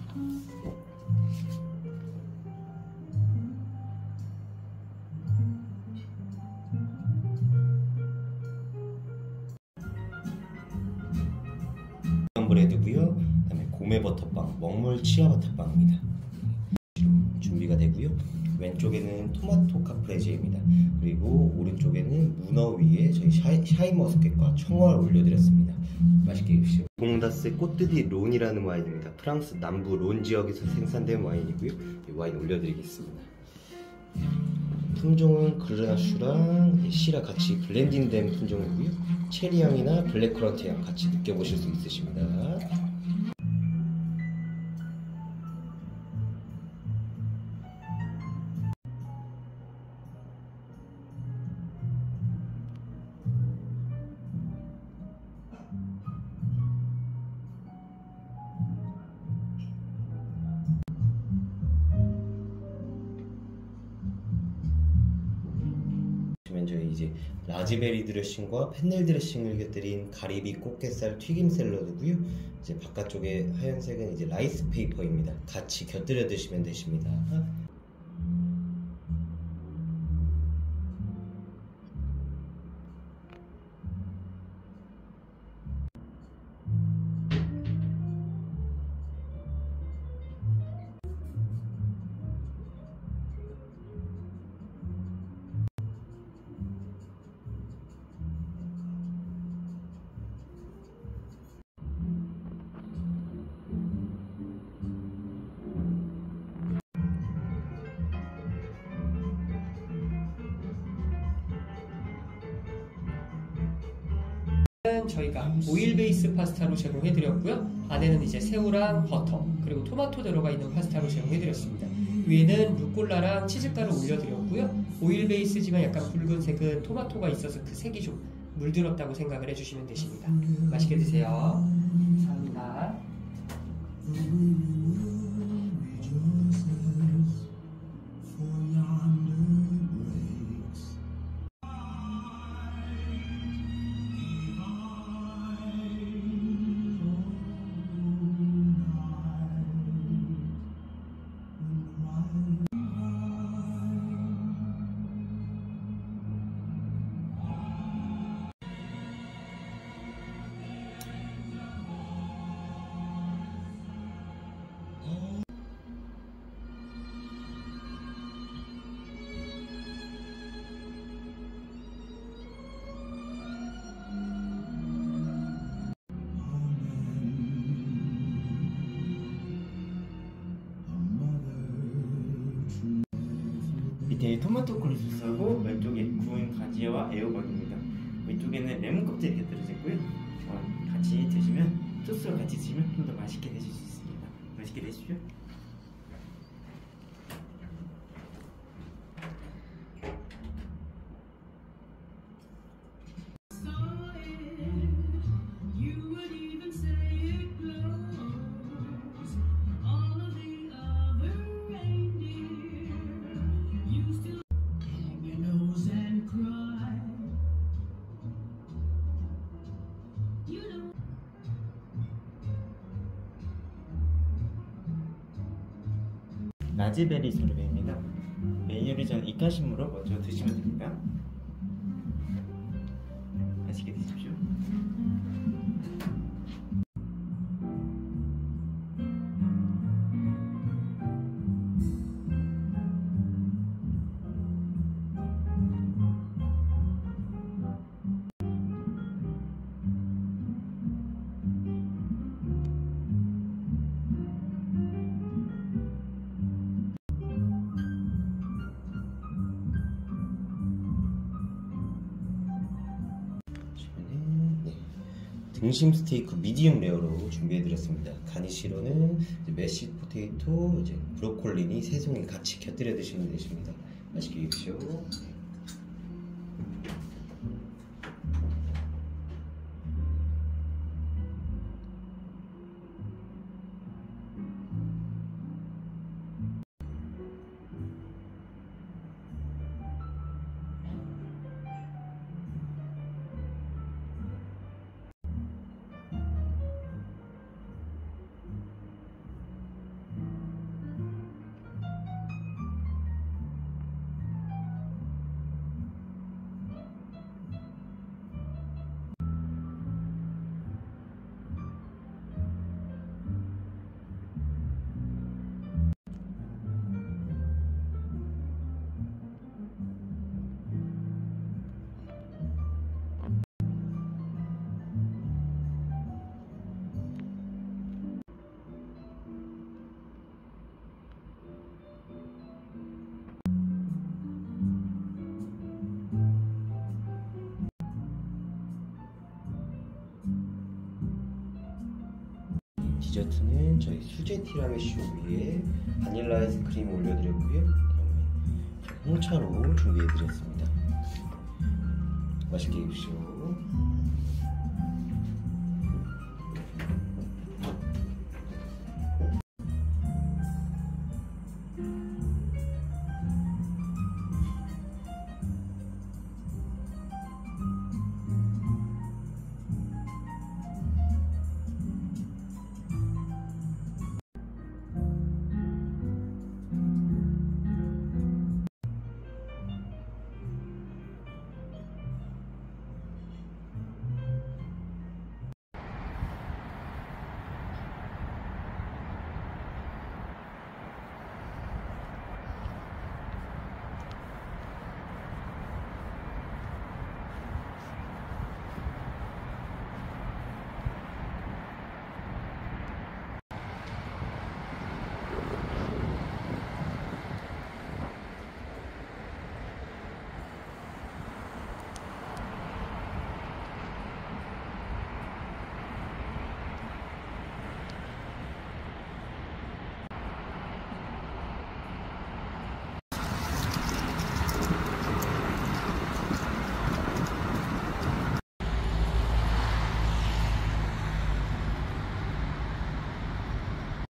브레드고요. 그다음에 고메 버터빵, 먹물 치아 버터빵입니다. 준비가 되고요. 왼쪽에는 토마토 카프레제입니다. 그리고 오른쪽에는 문어 위에 저희 샤인머스켓과 청어를 올려드렸습니다. 맛있게 드십시오. 봉다스 꽃드디 론이라는 와인입니다. 프랑스 남부 론 지역에서 생산된 와인이고요. 이 와인 올려드리겠습니다. 품종은 그르나슈랑 시라 같이 블렌딩된 품종이고요. 체리향이나 블랙커런트 향 같이 느껴보실 수 있으십니다. 저희 이제 라즈베리 드레싱과 펜넬 드레싱을 곁들인 가리비 꽃게살 튀김 샐러드고요. 이제 바깥쪽에 하얀색은 이제 라이스 페이퍼입니다. 같이 곁들여 드시면 되십니다. 저희가 오일 베이스 파스타로 제공해드렸고요. 안에는 이제 새우랑 버터 그리고 토마토 들어가 있는 파스타로 제공해드렸습니다. 위에는 루꼴라랑 치즈가루 올려드렸고요. 오일 베이스지만 약간 붉은색은 토마토가 있어서 그 색이 좀 물들었다고 생각을 해주시면 되십니다. 맛있게 드세요. 감사합니다. 밑에 토마토 콜 소스하고 왼쪽에 구운 가지와 애호박입니다. 왼쪽에는 레몬 껍질이 곁들여졌고요. 같이 드시면 소스와 같이 드시면 좀 더 맛있게 드실 수 있습니다. 맛있게 드십시오. 라즈베리 소르베입니다. 메인 요리 전 이카심으로 먼저 드시면 됩니다. 맛있게 드십시오. 등심 스테이크 미디움 레어로 준비해드렸습니다. 가니쉬로는 메시 포테이토, 이제 브로콜리니 3송이 같이 곁들여 드시면 되십니다. 맛있게 드십시오. 디저트는 저희 수제 티라미슈 위에 바닐라 아이스크림 올려드렸고요. 그다음에 홍차로 준비해드렸습니다. 맛있게 드십시오.